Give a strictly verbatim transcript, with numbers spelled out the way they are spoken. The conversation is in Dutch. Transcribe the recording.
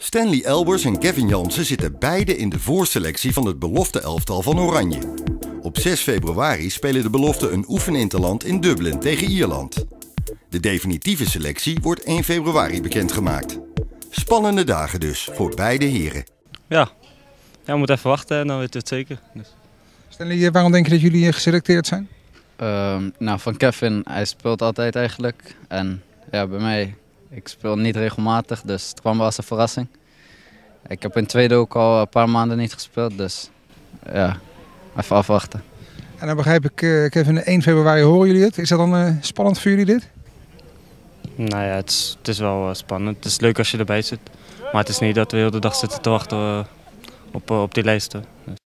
Stanley Elbers en Kevin Jansen zitten beide in de voorselectie van het belofte-elftal van Oranje. Op zes februari spelen de beloften een oefeninterland in Dublin tegen Ierland. De definitieve selectie wordt één februari bekendgemaakt. Spannende dagen dus voor beide heren. Ja, ja we moeten even wachten en dan weten we het zeker. Dus. Stanley, waarom denk je dat jullie geselecteerd zijn? Uh, nou, van Kevin, hij speelt altijd eigenlijk. En ja, bij mij, ik speel niet regelmatig, dus het kwam wel als een verrassing. Ik heb in het tweede ook al een paar maanden niet gespeeld, dus ja, even afwachten. En dan begrijp ik, uh, Kevin, één februari horen jullie het. Is dat dan uh, spannend voor jullie dit? Nou ja, het is, het is wel uh, spannend. Het is leuk als je erbij zit. Maar het is niet dat we heel de dag zitten te wachten uh, op, uh, op die lijsten. Dus.